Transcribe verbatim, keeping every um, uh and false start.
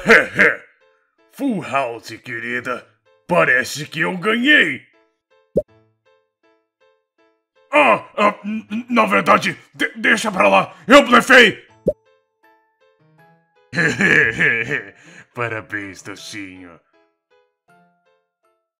Full house, querida. Parece que eu ganhei. Ah, ah na verdade, de deixa pra lá. Eu blefei. Parabéns, docinho.